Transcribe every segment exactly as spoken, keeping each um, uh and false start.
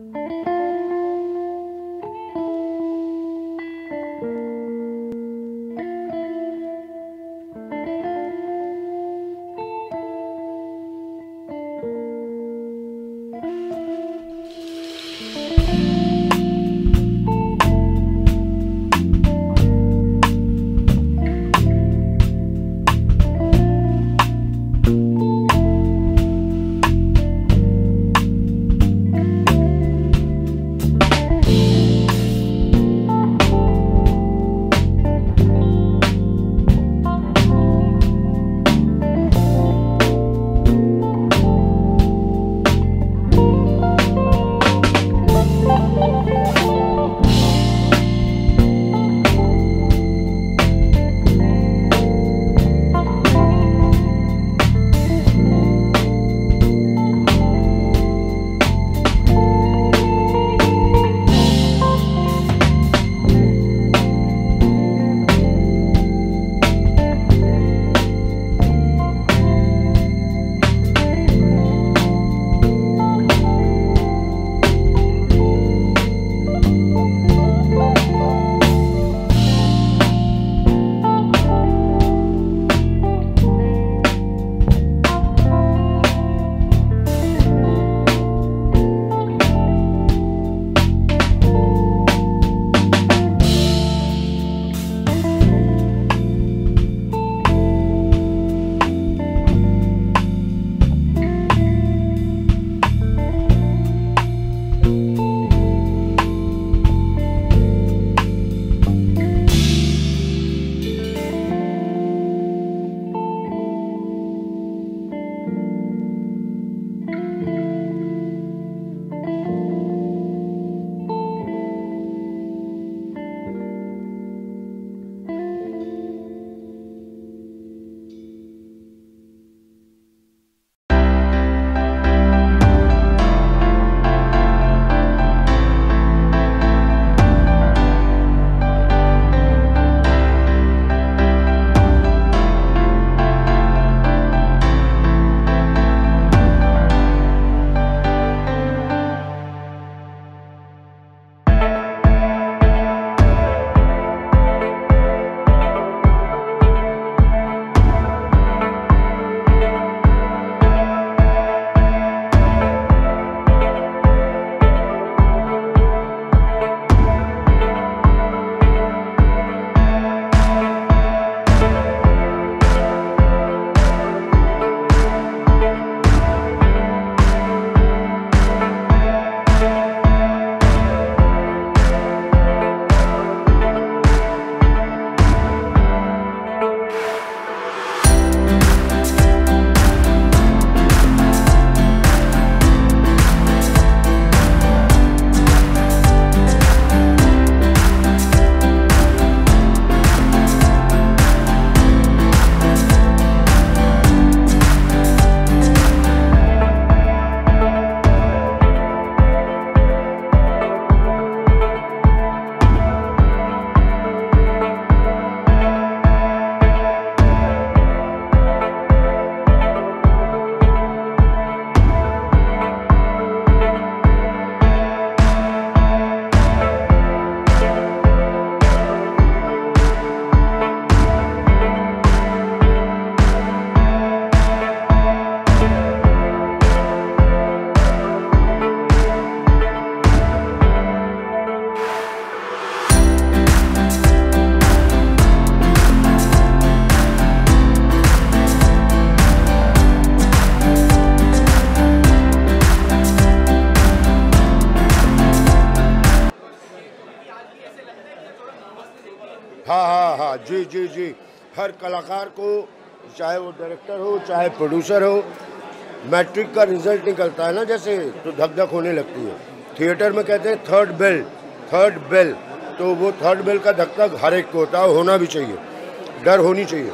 हाँ हाँ हाँ जी जी जी हर कलाकार को, चाहे वो डायरेक्टर हो चाहे प्रोड्यूसर हो, मैट्रिक का रिजल्ट निकलता है ना जैसे, तो धक धक होने लगती है। थिएटर में कहते हैं थर्ड बेल, थर्ड बेल, तो वो थर्ड बेल का धक धक हर एक को होता है, होना भी चाहिए, डर होनी चाहिए।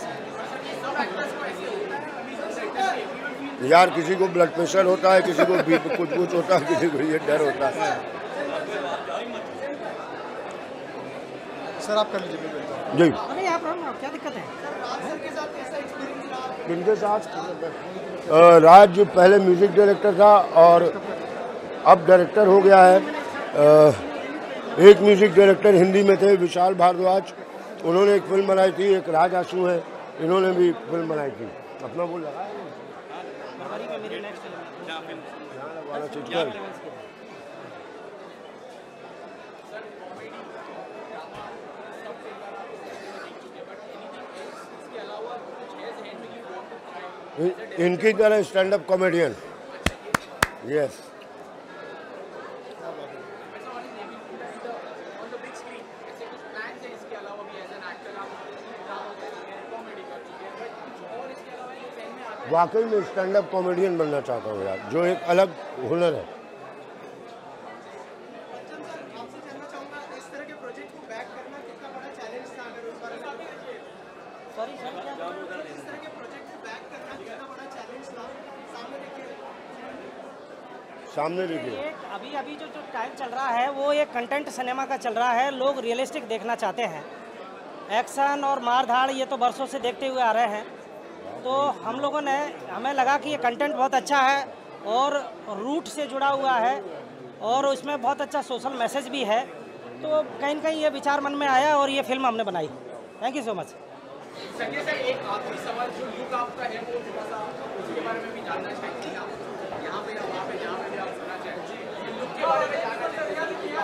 यार किसी को ब्लड प्रेशर होता है, किसी को बी कुछ कुछ होता है, किसी को ये डर होता है। सर आप कर लीजिए जी। नहीं आप क्या दिक्कत है इनके साथ राज पहले म्यूजिक डायरेक्टर था और अब डायरेक्टर हो गया है। आ, एक म्यूज़िक डायरेक्टर हिंदी में थे विशाल भारद्वाज, उन्होंने एक फिल्म बनाई थी, एक राज आंसू है, इन्होंने भी फिल्म बनाई थी। अपना वो लगाया इनकी तरह स्टैंड अप कॉमेडियन। यस, वाकई में स्टैंड अप कॉमेडियन बनना चाहता हूँ यार, जो एक अलग हुनर है। सामने देखिए, अभी अभी जो जो टाइम चल रहा है वो एक कंटेंट सिनेमा का चल रहा है। लोग रियलिस्टिक देखना चाहते हैं। एक्शन और मार धाड़ ये तो बरसों से देखते हुए आ रहे हैं। तो हम लोगों ने, हमें लगा कि ये कंटेंट बहुत अच्छा है और रूट से जुड़ा हुआ है और उसमें बहुत अच्छा सोशल मैसेज भी है। तो कहीं न कहीं ये विचार मन में आया और ये फिल्म हमने बनाई। Thank you so much. Sanjay sir, एक आखिरी सवाल, जो लुक आपका है वो थोड़ा सा उसके बारे में भी जानना चाहिए। आप यहाँ पे या वहाँ पे जहाँ पे भी आप सुनना चाहिए, लुक के बारे में जानना चाहिए।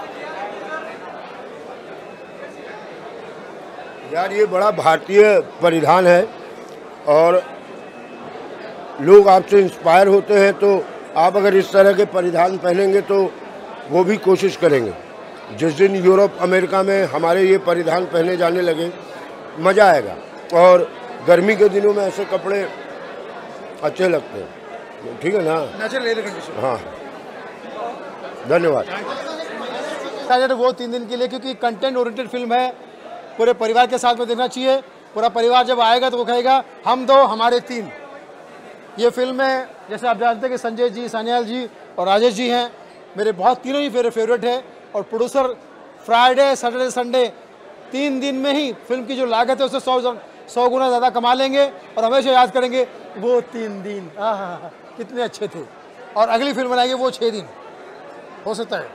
यार ये बड़ा भारतीय परिधान है और लोग आपसे इंस्पायर होते हैं, तो आप अगर इस तरह के परिधान पहनेंगे तो वो भी कोशिश करेंगे। जिस दिन यूरोप अमेरिका में हमारे ये परिधान पहने जाने लगे, मज़ा आएगा। और गर्मी के दिनों में ऐसे कपड़े अच्छे लगते हैं, ठीक है ना? Natural air condition. हाँ, धन्यवाद। शायद वो तीन दिन के लिए, क्योंकि कंटेंट ओरिएंटेड फिल्म है, पूरे परिवार के साथ में देखना चाहिए। पूरा परिवार जब आएगा तो वो कहेगा हम दो हमारे तीन। ये फिल्म में जैसे आप जानते हैं कि संजय जी, सान्याल जी और राजेश जी हैं, मेरे बहुत तीनों ही मेरे फेवरेट है। और प्रोड्यूसर फ्राइडे सैटरडे संडे तीन दिन में ही फिल्म की जो लागत है उससे सौ सौ गुना ज़्यादा कमा लेंगे और हमेशा याद करेंगे वो तीन दिन हाँ कितने अच्छे थे। और अगली फिल्म बनाएंगे वो छः दिन, हो सकता है।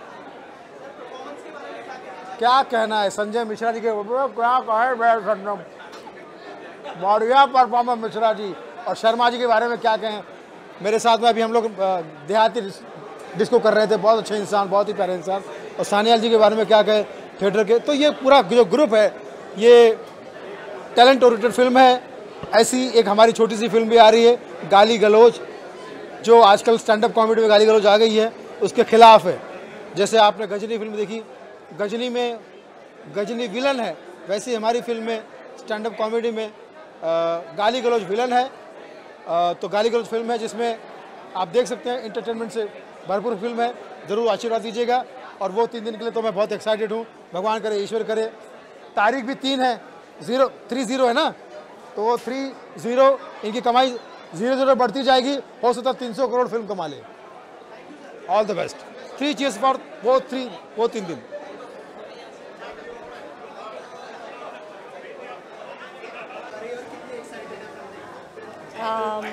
क्या कहना है संजय मिश्रा जी के, क्या कहे, बढ़िया परफॉर्मेंस मिश्रा जी। और शर्मा जी के बारे में क्या कहें, मेरे साथ में अभी हम लोग देहाती डिस्को कर रहे थे, बहुत अच्छे इंसान, बहुत ही प्यारे इंसान। और सान्याल जी के बारे में क्या कहें, थिएटर के। तो ये पूरा जो ग्रुप है ये टैलेंट ओरिएंटेड फिल्म है। ऐसी एक हमारी छोटी सी फिल्म भी आ रही है, गाली गलौज, जो आजकल स्टैंड अप कॉमेडी में गाली गलौज आ गई है, उसके खिलाफ है। जैसे आपने गजनी फिल्म देखी, गजनी में गजनी विलन है, वैसे ही हमारी फिल्म में स्टैंड अप कॉमेडी में आ, गाली गलौज विलन है। आ, तो गाली गलौज फिल्म है जिसमें आप देख सकते हैं, इंटरटेनमेंट से भरपूर फिल्म है। ज़रूर आशीर्वाद दीजिएगा। और वो तीन दिन के लिए तो मैं बहुत एक्साइटेड हूँ। भगवान करे, ईश्वर करे। तारीख भी तीन है, जीरो थ्री जीरो है ना, तो वो थ्री ज़ीरो इनकी कमाई जीरो जीरो बढ़ती जाएगी। हो सकता है तीन सौ करोड़ फिल्म कमा ले। All the best. Three cheers for वो थ्री वो तीन दिन। Um,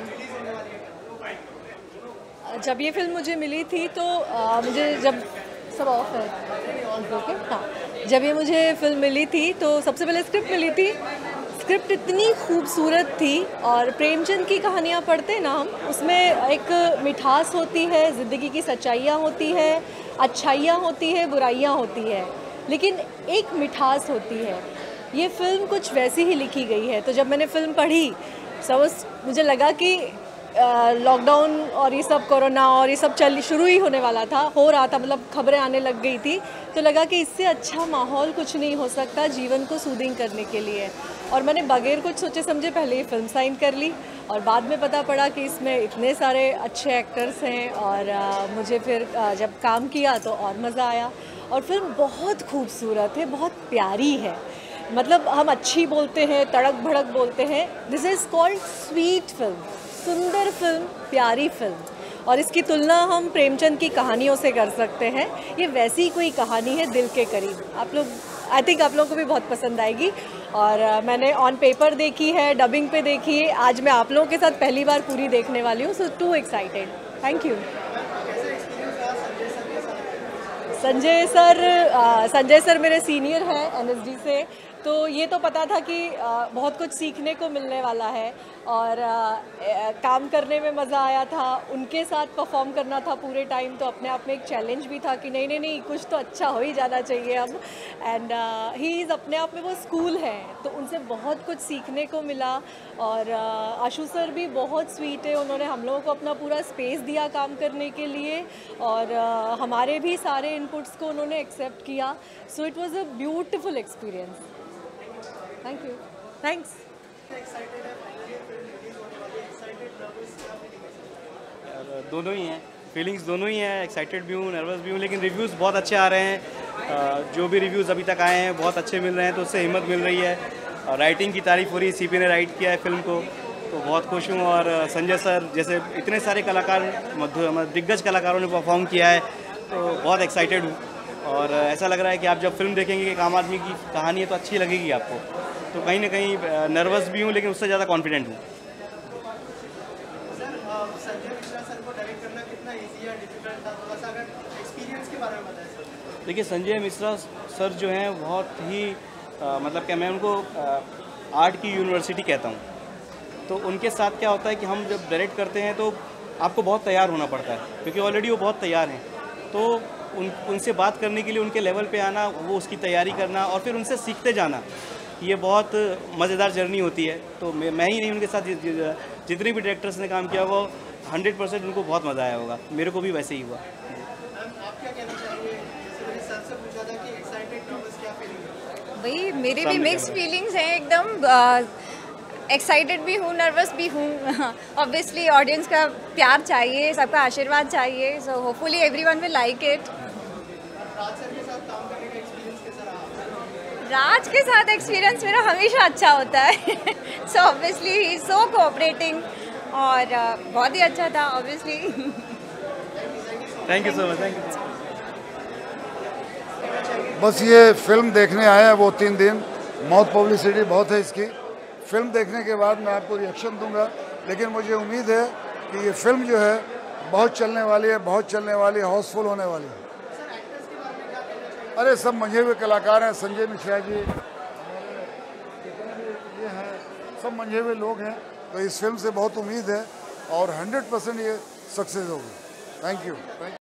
जब ये फिल्म मुझे मिली थी तो आ, मुझे जब सब ऑफ है ओके हाँ जब ये मुझे फिल्म मिली थी तो सबसे पहले स्क्रिप्ट मिली थी। स्क्रिप्ट इतनी खूबसूरत थी और प्रेमचंद की कहानियाँ पढ़ते ना हम, उसमें एक मिठास होती है, ज़िंदगी की सच्चाइयाँ होती है, अच्छाइयाँ होती है, बुराइयाँ होती है, लेकिन एक मिठास होती है। ये फिल्म कुछ वैसी ही लिखी गई है। तो जब मैंने फिल्म पढ़ी समझ मुझे लगा कि लॉकडाउन और ये सब कोरोना और ये सब चल शुरू ही होने वाला था, हो रहा था, मतलब खबरें आने लग गई थी, तो लगा कि इससे अच्छा माहौल कुछ नहीं हो सकता जीवन को सूदिंग करने के लिए। और मैंने बगैर कुछ सोचे समझे पहले ही फिल्म साइन कर ली और बाद में पता पड़ा कि इसमें इतने सारे अच्छे एक्टर्स हैं और आ, मुझे फिर आ, जब काम किया तो और मज़ा आया। और फिल्म बहुत खूबसूरत है, बहुत प्यारी है। मतलब हम अच्छी बोलते हैं, तड़क भड़क बोलते हैं, this is called sweet film, सुंदर फिल्म, प्यारी फिल्म। और इसकी तुलना हम प्रेमचंद की कहानियों से कर सकते हैं। ये वैसी कोई कहानी है दिल के करीब। आप लोग, आई थिंक आप लोगों को भी बहुत पसंद आएगी। और uh, मैंने ऑन पेपर देखी है, डबिंग पे देखी है, आज मैं आप लोगों के साथ पहली बार पूरी देखने वाली हूँ। So too excited. Thank you. Sanjay sir आ, संजय सर मेरे सीनियर हैं एनएसडी से, तो ये तो पता था कि आ, बहुत कुछ सीखने को मिलने वाला है और आ, ए, काम करने में मज़ा आया था। उनके साथ परफॉर्म करना था पूरे टाइम, तो अपने आप में एक चैलेंज भी था कि नहीं नहीं नहीं कुछ तो अच्छा हो ही जाना चाहिए अब। एंड ही इज़ अपने आप में वो स्कूल है, तो उनसे बहुत कुछ सीखने को मिला। और आ, आशु सर भी बहुत स्वीट है, उन्होंने हम लोगों को अपना पूरा स्पेस दिया काम करने के लिए और आ, हमारे भी सारे इनपुट्स को उन्होंने एक्सेप्ट किया। So it was a beautiful experience. Thank you. Thanks. दोनों ही हैं, फीलिंग्स दोनों ही हैं, एक्साइटेड भी हूँ, नर्वस भी हूँ, लेकिन रिव्यूज़ बहुत अच्छे आ रहे हैं। जो भी रिव्यूज़ अभी तक आए हैं बहुत अच्छे मिल रहे हैं, तो उससे हिम्मत मिल रही है। राइटिंग की तारीफ़ हो रही है, सीपी ने राइट किया है फिल्म को, तो बहुत खुश हूँ। और संजय सर जैसे इतने सारे कलाकार, मध्य दिग्गज कलाकारों ने परफॉर्म किया है, तो बहुत एक्साइटेड हूँ। और ऐसा लग रहा है कि आप जब फिल्म देखेंगे कि एक आम आदमी की कहानी है तो अच्छी लगेगी आपको। तो कहीं ना कहीं नर्वस भी हूँ, लेकिन उससे ज़्यादा कॉन्फिडेंट हूँ। देखिए, संजय मिश्रा सर जो हैं बहुत ही आ, मतलब क्या मैं उनको आ, आर्ट की यूनिवर्सिटी कहता हूँ। तो उनके साथ क्या होता है कि हम जब डायरेक्ट करते हैं तो आपको बहुत तैयार होना पड़ता है, क्योंकि ऑलरेडी वो बहुत तैयार हैं। तो उन उनसे बात करने के लिए उनके लेवल पे आना, वो उसकी तैयारी करना और फिर उनसे सीखते जाना, ये बहुत मज़ेदार जर्नी होती है। तो मैं मैं ही नहीं, उनके साथ जि, जि, जितने भी डायरेक्टर्स ने काम किया वो हंड्रेड परसेंट उनको बहुत मज़ा आया होगा। मेरे को भी वैसे ही हुआ। भाई मेरे भी मिक्स फीलिंग्स हैं एकदम। एक्साइटेड भी हूँ, नर्वस भी हूँ। ऑब्वियसली ऑडियंस का प्यार चाहिए, सबका आशीर्वाद चाहिए, so hopefully everyone will like it. Raj के साथ एक्सपीरियंस मेरा हमेशा अच्छा होता है। So obviously he is so cooperating और uh, बहुत ही अच्छा था obviously. Thank you so much. Thank you. बस ये फिल्म देखने आए हैं वो तीन दिन, बहुत पब्लिसिटी बहुत है इसकी। फिल्म देखने के बाद मैं आपको रिएक्शन दूंगा, लेकिन मुझे उम्मीद है कि ये फिल्म जो है बहुत चलने वाली है, बहुत चलने वाली है, हाउसफुल होने वाली है। अरे सब मंझे हुए कलाकार हैं, संजय मिश्रा जी, ये हैं, सब मंझे हुए लोग हैं। तो इस फिल्म से बहुत उम्मीद है और हंड्रेड परसेंट ये सक्सेस होगी। Thank you.